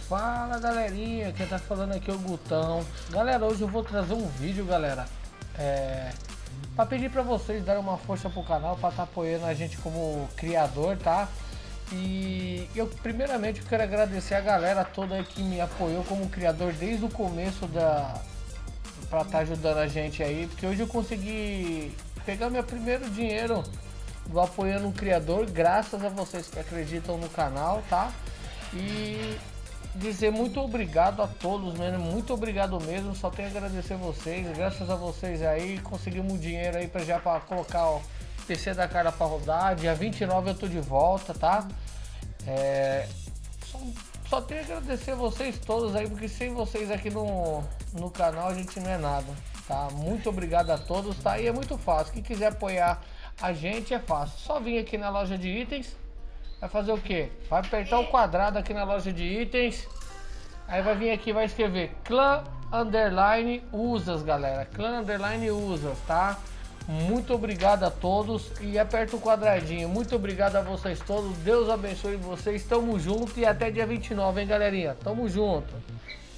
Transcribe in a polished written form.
Fala galerinha, quem tá falando aqui é o Gutão. Galera, hoje eu vou trazer um vídeo, galera, pra pedir pra vocês darem uma força pro canal, pra tá apoiando a gente como criador, tá? E eu primeiramente quero agradecer a galera toda aí que me apoiou como criador desde o começo pra tá ajudando a gente aí, porque hoje eu consegui pegar meu primeiro dinheiro do apoiando um criador, graças a vocês que acreditam no canal, tá? E dizer muito obrigado a todos, mesmo, muito obrigado mesmo, só tenho a agradecer vocês, graças a vocês aí, conseguimos dinheiro aí para colocar o PC da cara para rodar, dia 29 eu tô de volta, tá? Só tenho a agradecer vocês todos aí, porque sem vocês aqui no canal a gente não é nada, tá? Muito obrigado a todos, tá? E é muito fácil, quem quiser apoiar a gente é fácil, só vir aqui na loja de itens. Vai fazer o que? Vai apertar o quadrado aqui na loja de itens. Aí vai vir aqui, vai escrever clã underline usas, galera. Clã underline usas, tá? Muito obrigado a todos. E aperta o quadradinho. Muito obrigado a vocês todos. Deus abençoe vocês. Tamo junto e até dia 29, hein, galerinha? Tamo junto.